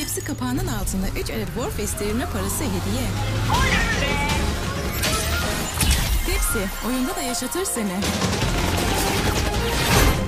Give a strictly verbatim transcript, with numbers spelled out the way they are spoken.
Tepsi kapağının altında üç adet Warface devirme parası hediye. Tepsi, oyunda da yaşatır seni.